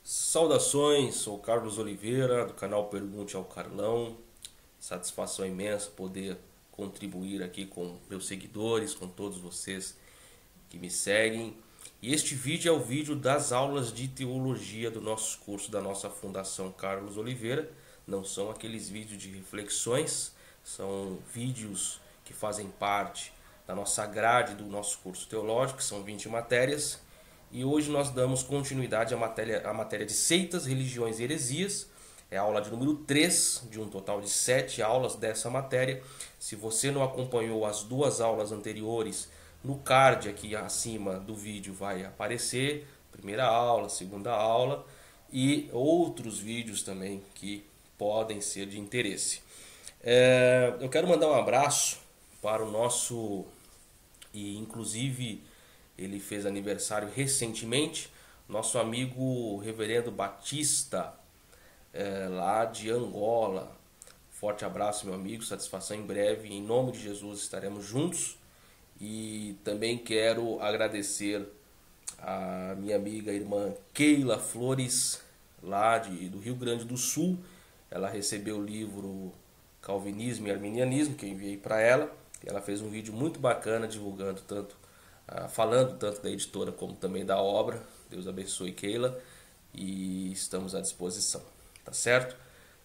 Saudações, sou Carlos Oliveira, do canal Pergunte ao Carlão. Satisfação imensa poder contribuir aqui com meus seguidores, com todos vocês que me seguem. E este vídeo é o vídeo das aulas de teologia do nosso curso da nossa Fundação Carlos Oliveira. Não são aqueles vídeos de reflexões, são vídeos que fazem parte da nossa grade do nosso curso teológico, que são 20 matérias. E hoje nós damos continuidade à matéria de seitas, religiões e heresias. É a aula de número 3, de um total de 7 aulas dessa matéria. Se você não acompanhou as duas aulas anteriores, no card aqui acima do vídeo vai aparecer. Primeira aula, segunda aula e outros vídeos também que podem ser de interesse. Eu quero mandar um abraço para o nosso, e inclusive ele fez aniversário recentemente, nosso amigo Reverendo Batista, lá de Angola. Forte abraço, meu amigo, satisfação em breve, em nome de Jesus estaremos juntos. E também quero agradecer a minha amiga irmã Keila Flores, lá do Rio Grande do Sul. Ela recebeu o livro Calvinismo e Arminianismo que eu enviei para ela. E ela fez um vídeo muito bacana divulgando falando tanto da editora como também da obra. Deus abençoe, Keila, e estamos à disposição, tá certo?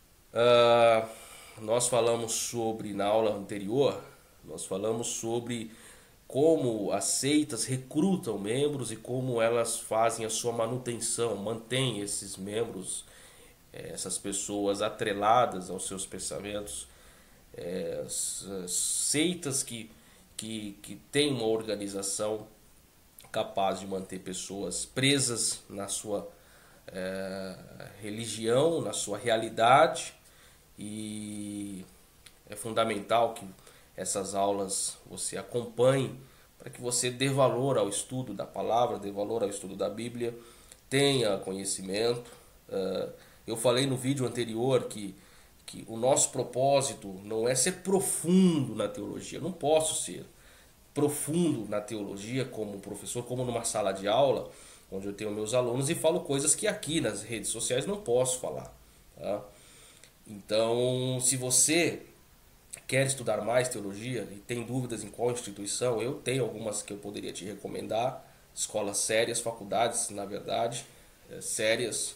Nós falamos sobre, na aula anterior, nós falamos sobre como as seitas recrutam membros e como elas fazem a sua manutenção, mantêm esses membros, essas pessoas atreladas aos seus pensamentos. Seitas que têm uma organização capaz de manter pessoas presas na sua religião, na sua realidade. E é fundamental que essas aulas você acompanhe para que você dê valor ao estudo da palavra, dê valor ao estudo da Bíblia, tenha conhecimento. Eu falei no vídeo anterior que o nosso propósito não é ser profundo na teologia. Eu não posso ser profundo na teologia como professor, como numa sala de aula, onde eu tenho meus alunos e falo coisas que aqui nas redes sociais não posso falar. Tá? Então, se você quer estudar mais teologia e tem dúvidas em qual instituição, eu tenho algumas que eu poderia te recomendar. Escolas sérias, faculdades, na verdade, sérias.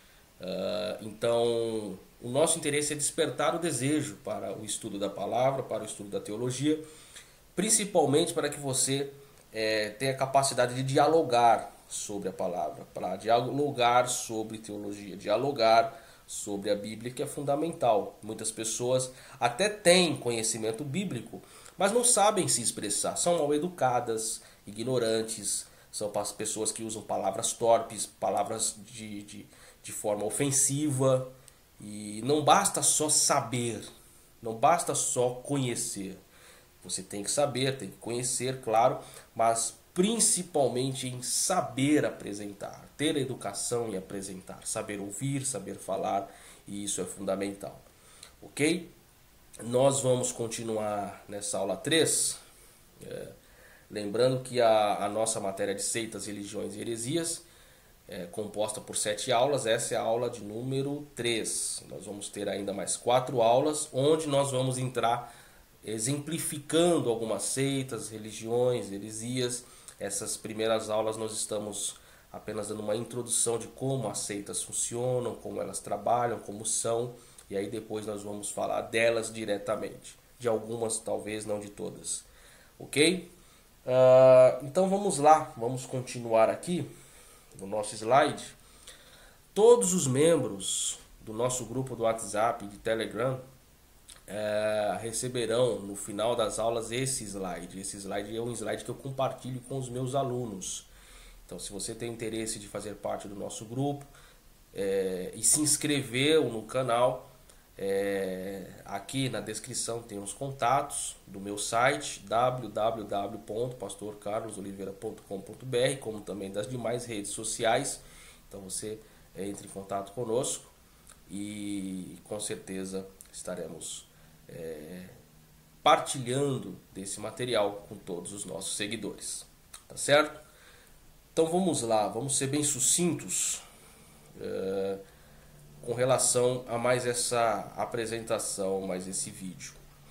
Então, o nosso interesse é despertar o desejo para o estudo da palavra, para o estudo da teologia, principalmente para que você tenha capacidade de dialogar sobre a palavra, para dialogar sobre teologia, dialogar sobre a Bíblia, que é fundamental. Muitas pessoas até têm conhecimento bíblico, mas não sabem se expressar, são mal educadas, ignorantes, são pessoas que usam palavras torpes, palavras de forma ofensiva. E não basta só saber, não basta só conhecer. Você tem que saber, tem que conhecer, claro, mas principalmente em saber apresentar, ter educação em apresentar, saber ouvir, saber falar, e isso é fundamental. Ok? Nós vamos continuar nessa aula 3, lembrando que a nossa matéria de seitas, religiões e heresias composta por 7 aulas, essa é a aula de número 3. Nós vamos ter ainda mais 4 aulas, onde nós vamos entrar exemplificando algumas seitas, religiões, heresias. Essas primeiras aulas nós estamos apenas dando uma introdução de como as seitas funcionam, como elas trabalham, como são, e aí depois nós vamos falar delas diretamente. De algumas, talvez, não de todas. Ok? Então vamos lá, vamos continuar aqui no nosso slide. Todos os membros do nosso grupo do WhatsApp e de Telegram receberão no final das aulas esse slide. Esse slide é um slide que eu compartilho com os meus alunos. Então, se você tem interesse de fazer parte do nosso grupo e se inscreveu no canal, aqui na descrição tem os contatos do meu site www.pastorcarlosoliveira.com.br, como também das demais redes sociais. Então você entre em contato conosco e com certeza estaremos partilhando desse material com todos os nossos seguidores, tá certo? Então vamos lá, vamos ser bem sucintos com relação a mais essa apresentação, mais esse vídeo.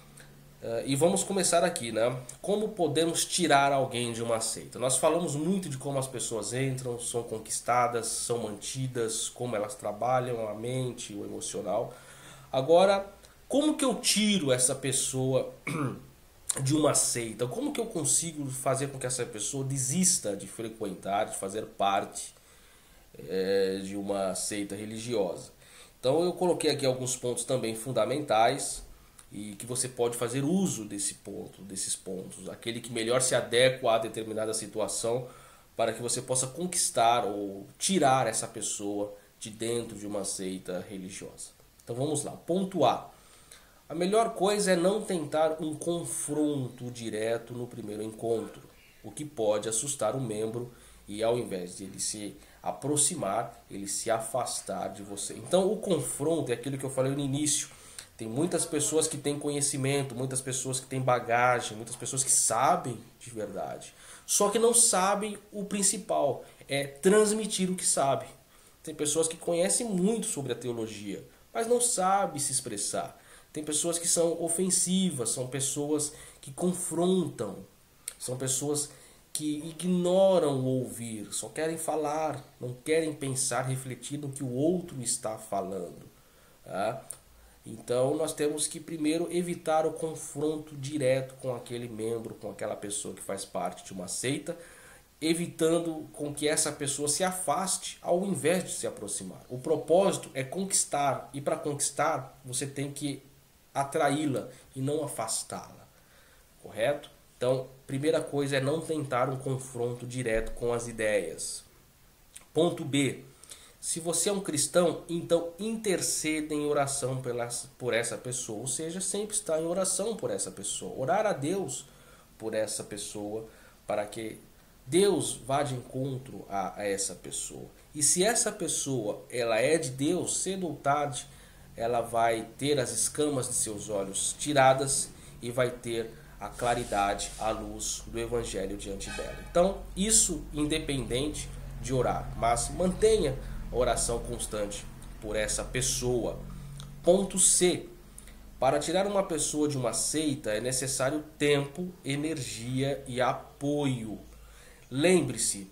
E vamos começar aqui, né? Como podemos tirar alguém de uma seita? Nós falamos muito de como as pessoas entram, são conquistadas, são mantidas, como elas trabalham a mente, o emocional. Agora, como que eu tiro essa pessoa de uma seita? Como que eu consigo fazer com que essa pessoa desista de frequentar, de fazer parte de uma seita religiosa? Então eu coloquei aqui alguns pontos também fundamentais e que você pode fazer uso desses pontos, aquele que melhor se adequa a determinada situação para que você possa conquistar ou tirar essa pessoa de dentro de uma seita religiosa. Então vamos lá. Ponto A. A melhor coisa é não tentar um confronto direto no primeiro encontro, o que pode assustar o membro e ao invés de ele se aproximar, ele se afastar de você. Então o confronto é aquilo que eu falei no início. Tem muitas pessoas que têm conhecimento, muitas pessoas que têm bagagem, muitas pessoas que sabem de verdade. Só que não sabem o principal, é transmitir o que sabe. Tem pessoas que conhecem muito sobre a teologia, mas não sabem se expressar. Tem pessoas que são ofensivas, são pessoas que confrontam, são pessoas que ignoram o ouvir, só querem falar, não querem pensar, refletir no que o outro está falando. Tá? Então nós temos que primeiro evitar o confronto direto com aquele membro, com aquela pessoa que faz parte de uma seita, evitando com que essa pessoa se afaste ao invés de se aproximar. O propósito é conquistar, e para conquistar você tem que atraí-la e não afastá-la, correto? Então, primeira coisa é não tentar um confronto direto com as ideias. Ponto B. Se você é um cristão, então interceda em oração por essa pessoa. Ou seja, sempre estar em oração por essa pessoa. Orar a Deus por essa pessoa para que Deus vá de encontro a essa pessoa. E se essa pessoa ela é de Deus, cedo ou tarde, ela vai ter as escamas de seus olhos tiradas e vai ter a claridade, a luz do Evangelho diante dela. Então, isso independente de orar, mas mantenha a oração constante por essa pessoa. Ponto C. Para tirar uma pessoa de uma seita é necessário tempo, energia e apoio. Lembre-se,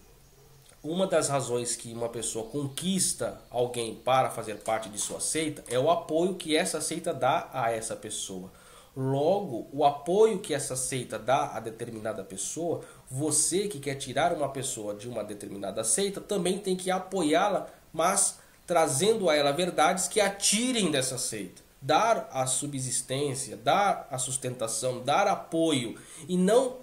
uma das razões que uma pessoa conquista alguém para fazer parte de sua seita é o apoio que essa seita dá a essa pessoa. Logo, o apoio que essa seita dá a determinada pessoa, você que quer tirar uma pessoa de uma determinada seita, também tem que apoiá-la, mas trazendo a ela verdades que a tirem dessa seita. Dar a subsistência, dar a sustentação, dar apoio e não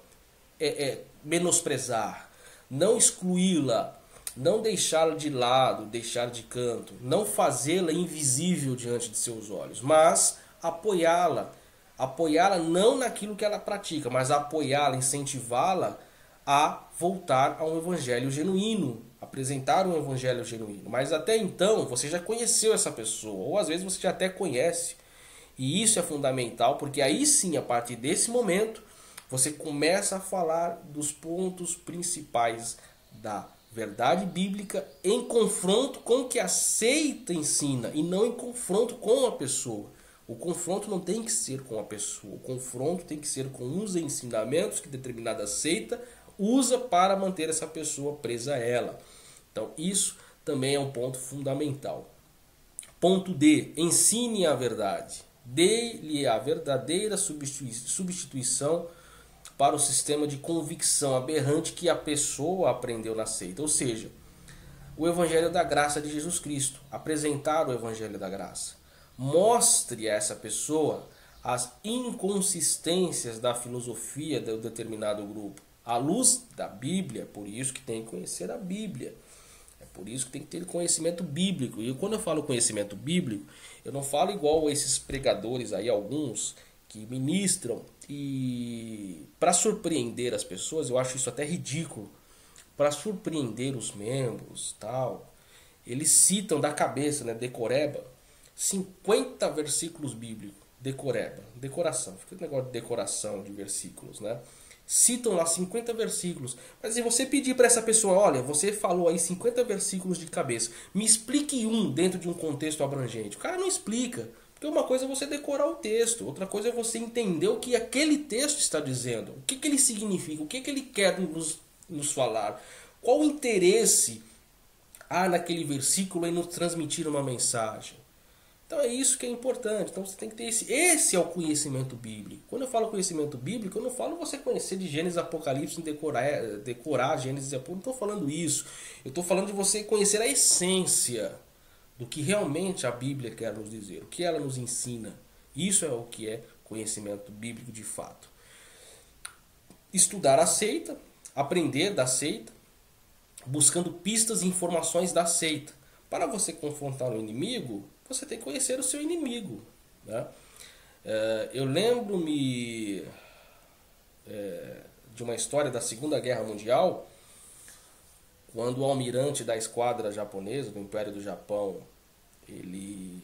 menosprezar, não excluí-la, não deixá-la de lado, deixar de canto, não fazê-la invisível diante de seus olhos, mas apoiá-la. Apoiá-la não naquilo que ela pratica, mas apoiá-la, incentivá-la a voltar a um evangelho genuíno, apresentar um evangelho genuíno. Mas até então você já conheceu essa pessoa, ou às vezes você já até conhece. E isso é fundamental, porque aí sim, a partir desse momento, você começa a falar dos pontos principais da verdade bíblica em confronto com o que a seita ensina e não em confronto com a pessoa. O confronto não tem que ser com a pessoa, o confronto tem que ser com os ensinamentos que determinada seita usa para manter essa pessoa presa a ela. Então isso também é um ponto fundamental. Ponto D. Ensine a verdade. Dê-lhe a verdadeira substituição para o sistema de convicção aberrante que a pessoa aprendeu na seita. Ou seja, o Evangelho da Graça de Jesus Cristo. Apresentar o Evangelho da Graça. Mostre a essa pessoa as inconsistências da filosofia de um determinado grupo. À luz da Bíblia, por isso que tem que conhecer a Bíblia. É por isso que tem que ter conhecimento bíblico. E quando eu falo conhecimento bíblico, eu não falo igual esses pregadores aí, alguns que ministram e para surpreender as pessoas, eu acho isso até ridículo. Para surpreender os membros, tal, eles citam da cabeça, né, decoreba, 50 versículos bíblicos, decoreba, decoração, fica o negócio de decoração de versículos, né? citam lá 50 versículos. Mas se você pedir para essa pessoa, olha, você falou aí 50 versículos de cabeça, me explique um dentro de um contexto abrangente. O cara não explica. Porque uma coisa é você decorar o texto, outra coisa é você entender o que aquele texto está dizendo, o que ele significa, o que ele quer nos falar, qual o interesse há naquele versículo em nos transmitir uma mensagem. Então é isso que é importante. Então você tem que ter esse é o conhecimento bíblico. Quando eu falo conhecimento bíblico, eu não falo você conhecer de Gênesis e Apocalipse, decorar Gênesis e Apocalipse, não estou falando isso. Eu estou falando de você conhecer a essência do que realmente a Bíblia quer nos dizer, o que ela nos ensina. Isso é o que é conhecimento bíblico de fato. Estudar a seita, aprender da seita, buscando pistas e informações da seita. Para você confrontar o inimigo, você tem que conhecer o seu inimigo. Né? Eu lembro-me de uma história da Segunda Guerra Mundial, quando o almirante da esquadra japonesa, do Império do Japão, ele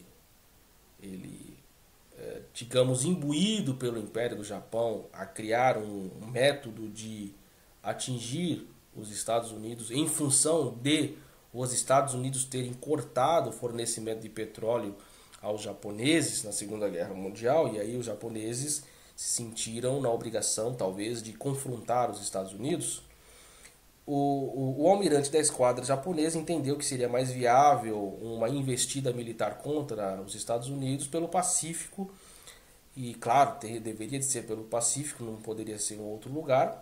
digamos, imbuído pelo Império do Japão a criar um método de atingir os Estados Unidos em função de os Estados Unidos terem cortado o fornecimento de petróleo aos japoneses na Segunda Guerra Mundial, e aí os japoneses se sentiram na obrigação, talvez, de confrontar os Estados Unidos. O almirante da esquadra japonesa entendeu que seria mais viável uma investida militar contra os Estados Unidos pelo Pacífico, e claro, deveria de ser pelo Pacífico, não poderia ser em outro lugar,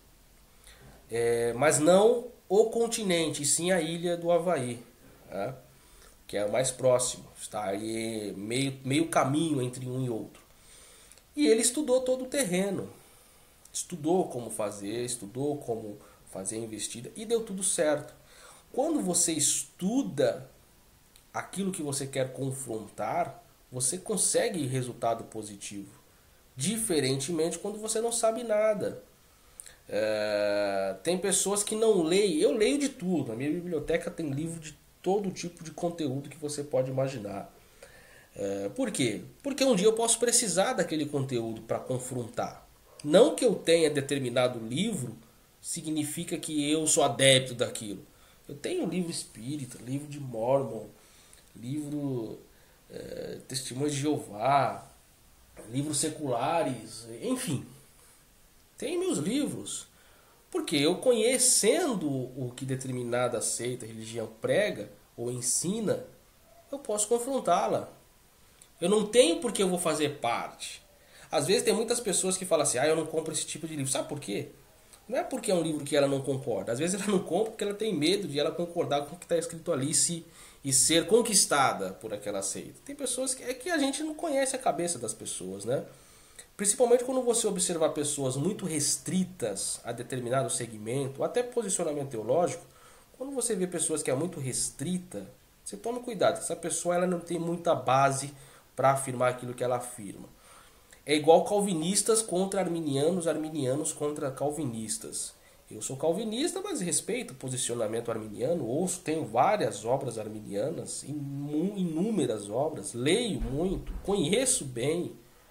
mas não o continente, e sim a ilha do Havaí, né? Que é o mais próximo, está aí meio caminho entre um e outro. E ele estudou todo o terreno, estudou como fazer, estudou como fazer a investida e deu tudo certo. Quando você estuda aquilo que você quer confrontar, você consegue resultado positivo. Diferentemente quando você não sabe nada. Tem pessoas que não leem. Eu leio de tudo. A minha biblioteca tem livro de todo tipo de conteúdo que você pode imaginar. Por quê? Porque um dia eu posso precisar daquele conteúdo para confrontar. Não que eu tenha determinado livro significa que eu sou adepto daquilo. Eu tenho livro espírita, livro de Mormon, livro Testemunhos de Jeová, livros seculares, enfim. Tem meus livros. Porque eu conhecendo o que determinada seita, religião prega ou ensina, eu posso confrontá-la. Eu não tenho porque eu vou fazer parte. Às vezes tem muitas pessoas que falam assim, eu não compro esse tipo de livro. Sabe por quê? Não é porque é um livro que ela não concorda. Às vezes ela não compra porque ela tem medo de ela concordar com o que está escrito ali e ser conquistada por aquela seita. Tem pessoas que a gente não conhece a cabeça das pessoas, né? Principalmente quando você observar pessoas muito restritas a determinado segmento, ou até posicionamento teológico, quando você vê pessoas que é muito restrita, você toma cuidado. Essa pessoa ela não tem muita base para afirmar aquilo que ela afirma. É igual calvinistas contra arminianos, arminianos contra calvinistas. Eu sou calvinista, mas respeito o posicionamento arminiano, ouço, tenho várias obras arminianas, inúmeras obras, leio muito, conheço bem,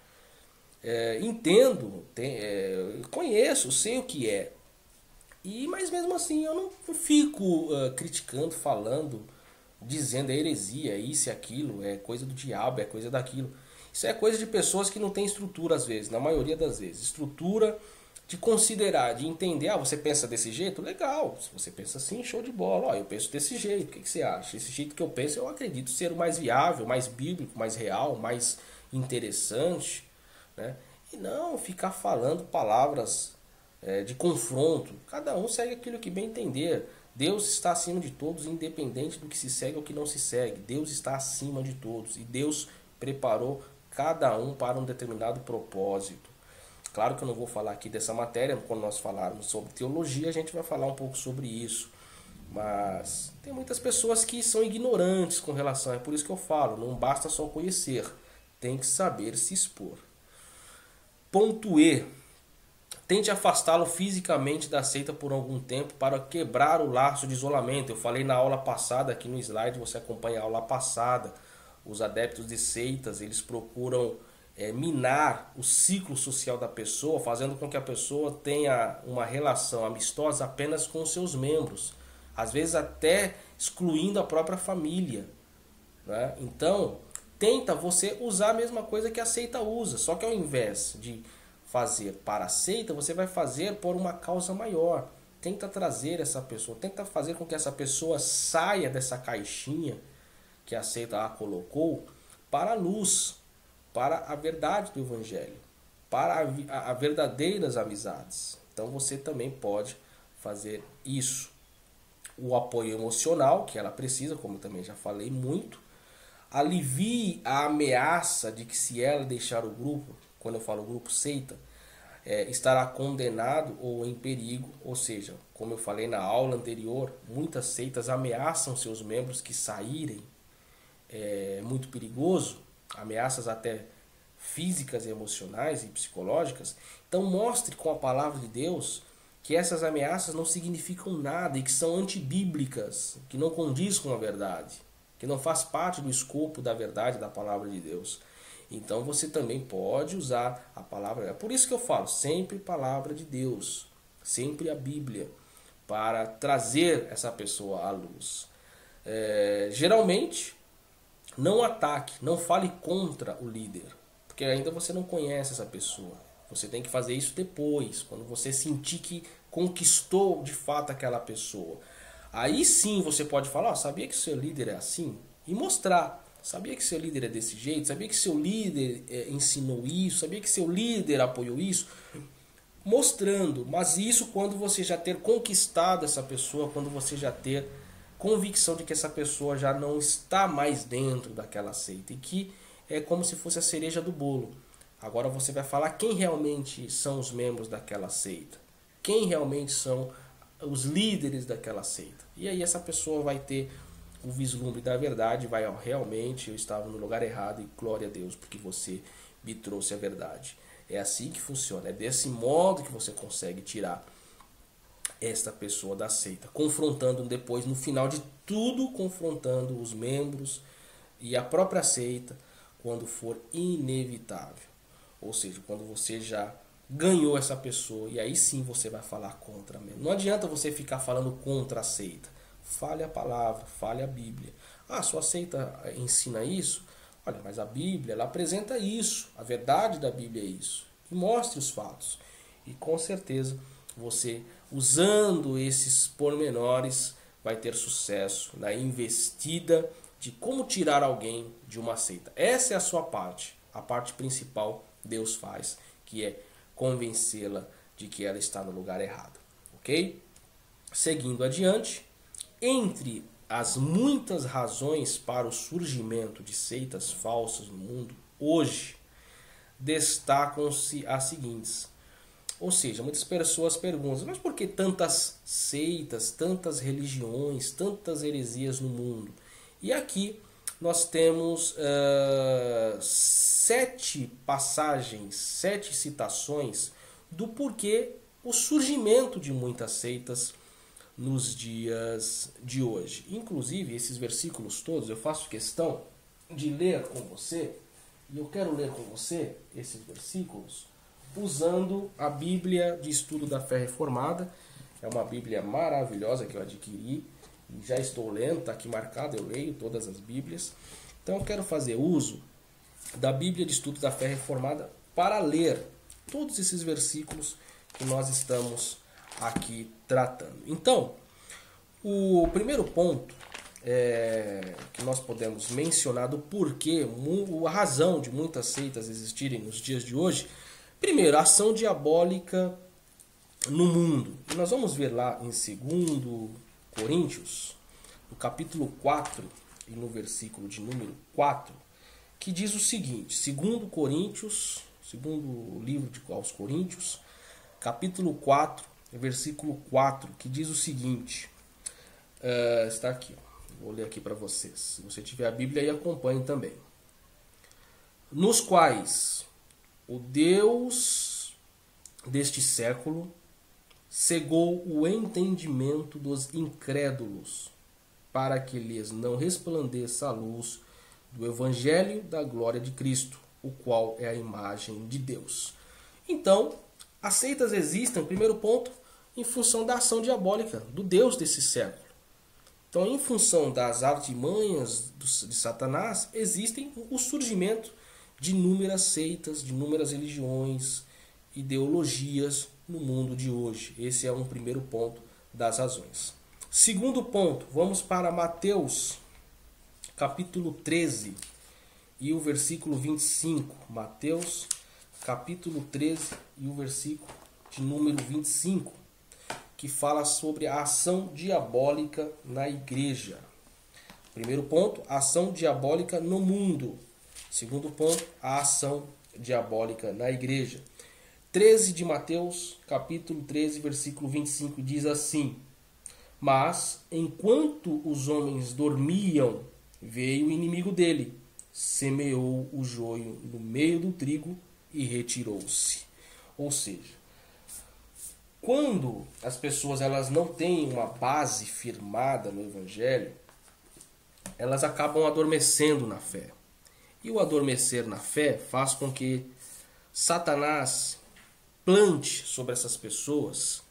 entendo, conheço, sei o que é. Mas mesmo assim eu não fico criticando, falando, dizendo heresia, isso e aquilo, é coisa do diabo, é coisa daquilo. Isso é coisa de pessoas que não têm estrutura às vezes, na maioria das vezes. Estrutura de considerar, de entender, você pensa desse jeito? Legal, se você pensa assim, show de bola. Eu penso desse jeito, o que você acha? Esse jeito que eu penso, eu acredito ser o mais viável, mais bíblico, mais real, mais interessante, né? E não ficar falando palavras de confronto. Cada um segue aquilo que bem entender. Deus está acima de todos, independente do que se segue ou que não se segue. Deus está acima de todos e Deus preparou cada um para um determinado propósito. Claro que eu não vou falar aqui dessa matéria, quando nós falarmos sobre teologia a gente vai falar um pouco sobre isso. Mas tem muitas pessoas que são ignorantes com relação, é por isso que eu falo, não basta só conhecer, tem que saber se expor. Ponto E. Tente afastá-lo fisicamente da seita por algum tempo para quebrar o laço de isolamento. Eu falei na aula passada, aqui no slide você acompanha a aula passada. Os adeptos de seitas, eles procuram minar o ciclo social da pessoa, fazendo com que a pessoa tenha uma relação amistosa apenas com os seus membros, às vezes até excluindo a própria família, né? Então, tenta você usar a mesma coisa que a seita usa, só que ao invés de fazer para a seita, você vai fazer por uma causa maior. Tenta trazer essa pessoa, tenta fazer com que essa pessoa saia dessa caixinha que a seita a colocou para a luz, para a verdade do Evangelho, para a verdadeiras amizades. Então você também pode fazer isso. O apoio emocional que ela precisa, como eu também já falei muito, alivie a ameaça de que se ela deixar o grupo, quando eu falo grupo seita, estará condenado ou em perigo, ou seja, como eu falei na aula anterior, muitas seitas ameaçam seus membros que saírem, é muito perigoso, ameaças até físicas, emocionais e psicológicas. Então mostre com a palavra de Deus que essas ameaças não significam nada e que são antibíblicas, que não condiz com a verdade, que não faz parte do escopo da verdade da palavra de Deus. Então você também pode usar a palavra. É por isso que eu falo, sempre palavra de Deus, sempre a Bíblia, para trazer essa pessoa à luz. Geralmente, não ataque, não fale contra o líder, porque ainda você não conhece essa pessoa. Você tem que fazer isso depois, quando você sentir que conquistou de fato aquela pessoa. Aí sim você pode falar, sabia que seu líder é assim? E mostrar. Sabia que seu líder é desse jeito? Sabia que seu líder ensinou isso? Sabia que seu líder apoiou isso? Mostrando, mas isso quando você já ter conquistado essa pessoa, quando você já ter convicção de que essa pessoa já não está mais dentro daquela seita e que é como se fosse a cereja do bolo. Agora você vai falar quem realmente são os membros daquela seita, quem realmente são os líderes daquela seita. E aí essa pessoa vai ter o vislumbre da verdade, vai realmente eu estava no lugar errado e glória a Deus porque você me trouxe a verdade. É assim que funciona, é desse modo que você consegue tirar esta pessoa da seita, confrontando depois, no final de tudo, confrontando os membros e a própria seita quando for inevitável. Ou seja, quando você já ganhou essa pessoa e aí sim você vai falar contra mesmo. Não adianta você ficar falando contra a seita. Fale a palavra, fale a Bíblia. Ah, sua seita ensina isso? Olha, mas a Bíblia ela apresenta isso. A verdade da Bíblia é isso. E mostre os fatos. E com certeza você, usando esses pormenores, vai ter sucesso na investida de como tirar alguém de uma seita. Essa é a sua parte. A parte principal Deus faz, que é convencê-la de que ela está no lugar errado. Ok? Seguindo adiante, entre as muitas razões para o surgimento de seitas falsas no mundo, hoje, destacam-se as seguintes. Ou seja, muitas pessoas perguntam, mas por que tantas seitas, tantas religiões, tantas heresias no mundo? E aqui nós temos 7 passagens, 7 citações do porquê o surgimento de muitas seitas nos dias de hoje. Inclusive, esses versículos todos eu faço questão de ler com você, e eu quero ler com você esses versículos usando a Bíblia de Estudo da Fé Reformada. É uma Bíblia maravilhosa que eu adquiri e já estou lendo, está aqui marcado, eu leio todas as Bíblias. Então eu quero fazer uso da Bíblia de Estudo da Fé Reformada para ler todos esses versículos que nós estamos aqui tratando. Então, o primeiro ponto que nós podemos mencionar do porquê, a razão de muitas seitas existirem nos dias de hoje. Primeiro, a ação diabólica no mundo. E nós vamos ver lá em 2 Coríntios, no capítulo 4 e no versículo de número 4, que diz o seguinte, 2 Coríntios, segundo livro aos Coríntios, capítulo 4, versículo 4, que diz o seguinte, está aqui, vou ler aqui para vocês. Se você tiver a Bíblia aí, acompanhe também. Nos quais o Deus deste século cegou o entendimento dos incrédulos, para que lhes não resplandeça a luz do Evangelho da glória de Cristo, o qual é a imagem de Deus. Então, as seitas existem, primeiro ponto, em função da ação diabólica do Deus desse século. Então, em função das artimanhas de Satanás, existem o surgimento de inúmeras seitas, de inúmeras religiões, ideologias no mundo de hoje. Esse é um primeiro ponto das razões. Segundo ponto, vamos para Mateus, capítulo 13 e o versículo 25. Mateus, capítulo 13 e o versículo de número 25. Que fala sobre a ação diabólica na igreja. Primeiro ponto, a ação diabólica no mundo. Segundo ponto, a ação diabólica na igreja. 13 de Mateus, capítulo 13, versículo 25, diz assim: Mas, enquanto os homens dormiam, veio o inimigo dele, semeou o joio no meio do trigo e retirou-se. Ou seja, quando as pessoas elas não têm uma base firmada no Evangelho, elas acabam adormecendo na fé. E o adormecer na fé faz com que Satanás plante sobre essas pessoas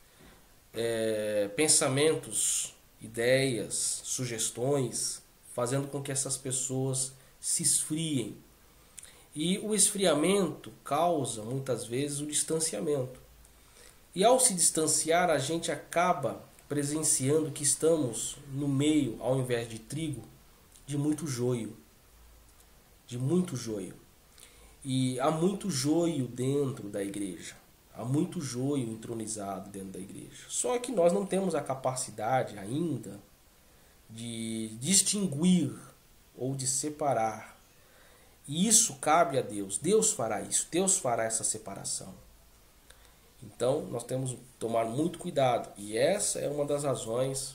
pensamentos, ideias, sugestões, fazendo com que essas pessoas se esfriem. E o esfriamento causa, muitas vezes, o distanciamento. E ao se distanciar, a gente acaba presenciando que estamos no meio, ao invés de trigo, de muito joio. De muito joio. E há muito joio dentro da igreja. Há muito joio entronizado dentro da igreja. Só que nós não temos a capacidade ainda de distinguir ou de separar. E isso cabe a Deus. Deus fará isso. Deus fará essa separação. Então, nós temos que tomar muito cuidado. E essa é uma das razões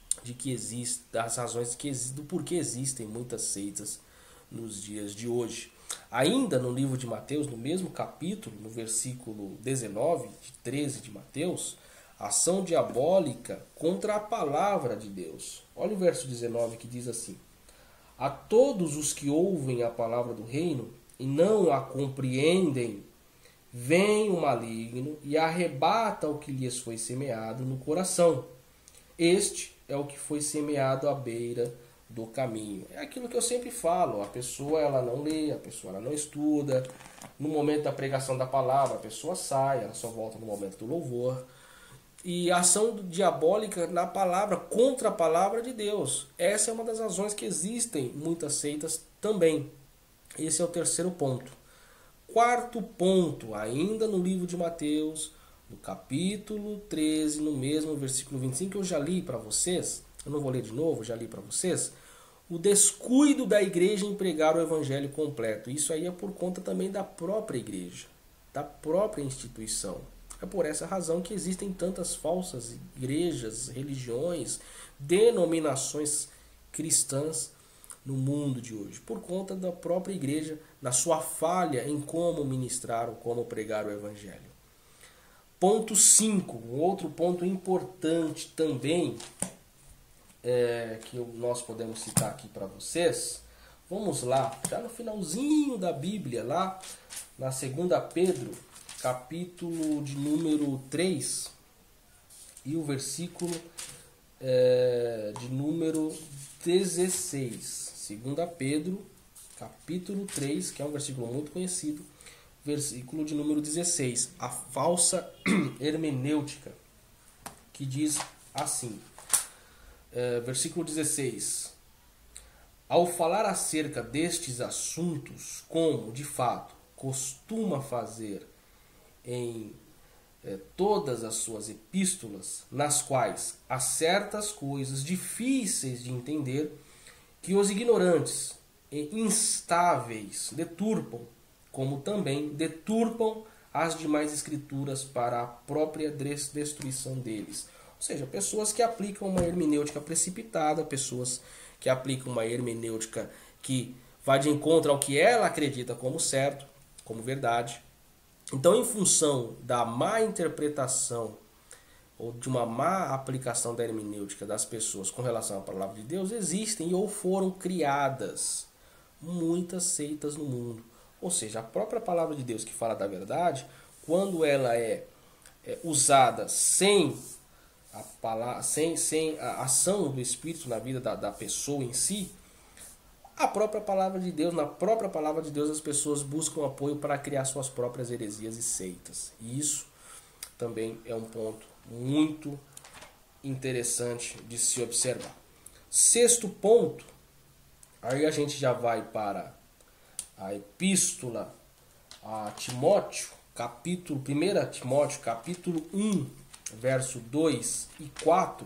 do porquê existem muitas seitas nos dias de hoje. Ainda no livro de Mateus, no mesmo capítulo, no versículo 19, de 13 de Mateus, ação diabólica contra a palavra de Deus. Olha o verso 19 que diz assim: A todos os que ouvem a palavra do reino e não a compreendem, vem o maligno e arrebata o que lhes foi semeado no coração. Este é o que foi semeado à beira do caminho. É aquilo que eu sempre falo, a pessoa ela não lê, a pessoa ela não estuda. No momento da pregação da palavra, a pessoa sai, ela só volta no momento do louvor. E a ação diabólica na palavra, contra a palavra de Deus. Essa é uma das razões que existem muitas seitas também. Esse é o terceiro ponto. Quarto ponto, ainda no livro de Mateus, no capítulo 13, no mesmo versículo 25, que eu já li para vocês, eu não vou ler de novo, já li para vocês, o descuido da igreja em pregar o evangelho completo. Isso aí é por conta também da própria igreja, da própria instituição. É por essa razão que existem tantas falsas igrejas, religiões, denominações cristãs no mundo de hoje, por conta da própria igreja, na sua falha em como ministrar ou como pregar o evangelho. Ponto 5, um outro ponto importante também, que nós podemos citar aqui para vocês. Vamos lá, já no finalzinho da Bíblia, lá na 2 Pedro, capítulo de número 3, e o versículo de número 16. 2 Pedro, capítulo 3, que é um versículo muito conhecido, versículo de número 16. A falsa hermenêutica, que diz assim, versículo 16. Ao falar acerca destes assuntos, como, de fato, costuma fazer em todas as suas epístolas, nas quais há certas coisas difíceis de entender, que os ignorantes e instáveis deturpam, como também deturpam as demais escrituras para a própria destruição deles. Ou seja, pessoas que aplicam uma hermenêutica precipitada, pessoas que aplicam uma hermenêutica que vai de encontro ao que ela acredita como certo, como verdade. Então, em função da má interpretação ou de uma má aplicação da hermenêutica das pessoas com relação à palavra de Deus, existem ou foram criadas muitas seitas no mundo, Ou seja, a própria palavra de Deus que fala da verdade, quando ela é usada sem a ação do Espírito na vida da pessoa em si, a própria palavra de Deus, na própria palavra de Deus, as pessoas buscam apoio para criar suas próprias heresias e seitas. E isso também é um ponto muito interessante de se observar. Sexto ponto, aí a gente já vai para a epístola a Timóteo, capítulo 1 Timóteo, capítulo 1, verso 2 e 4,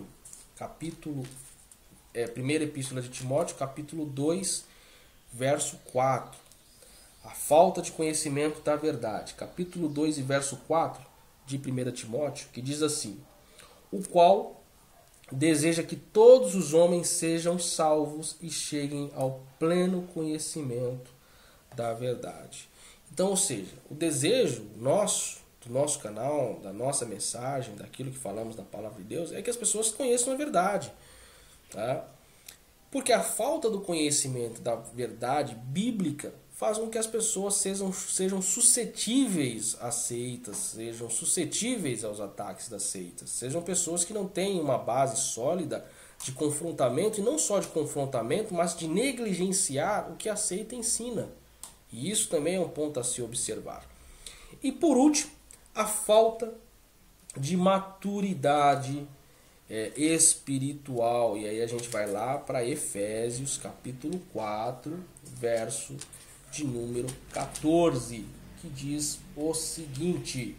primeira epístola de Timóteo, capítulo 2, verso 4. A falta de conhecimento da verdade. Capítulo 2 e verso 4 de 1 Timóteo, que diz assim: o qual deseja que todos os homens sejam salvos e cheguem ao pleno conhecimento da verdade. Então, ou seja, o desejo do nosso canal, da nossa mensagem, daquilo que falamos da palavra de Deus, é que as pessoas conheçam a verdade. Tá? Porque a falta do conhecimento da verdade bíblica faz com que as pessoas sejam suscetíveis às seitas, sejam suscetíveis aos ataques das seitas, sejam pessoas que não têm uma base sólida de confrontamento, e não só de confrontamento, mas de negligenciar o que a seita ensina. E isso também é um ponto a se observar. E por último, a falta de maturidade espiritual. E aí a gente vai lá para Efésios capítulo 4, verso de número 14, que diz o seguinte: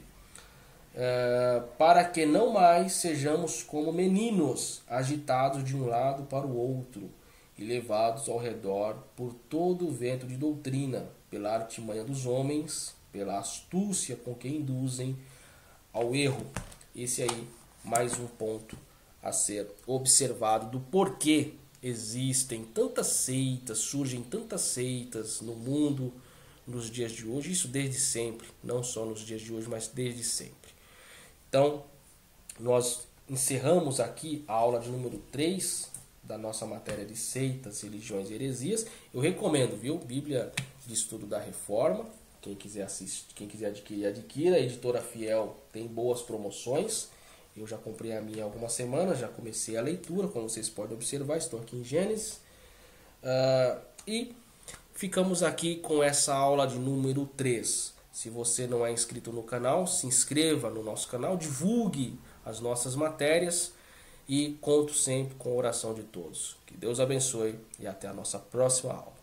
para que não mais sejamos como meninos, agitados de um lado para o outro e levados ao redor por todo o vento de doutrina, pela artimanha dos homens, pela astúcia com que induzem ao erro. Esse aí, mais um ponto a ser observado do porquê existem tantas seitas, surgem tantas seitas no mundo nos dias de hoje, isso desde sempre, não só nos dias de hoje, mas desde sempre. Então, nós encerramos aqui a aula de número 3 da nossa matéria de seitas, religiões e heresias. Eu recomendo, viu? Bíblia de Estudo da Reforma. Quem quiser assistir, quem quiser adquirir, adquira. A Editora Fiel tem boas promoções. Eu já comprei a minha há algumas semanas, já comecei a leitura, como vocês podem observar, estou aqui em Gênesis. E ficamos aqui com essa aula de número 3. Se você não é inscrito no canal, se inscreva no nosso canal, divulgue as nossas matérias e conto sempre com a oração de todos. Que Deus abençoe e até a nossa próxima aula.